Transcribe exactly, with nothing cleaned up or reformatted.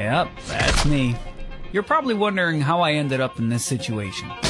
Yep, that's me. You're probably wondering how I ended up in this situation.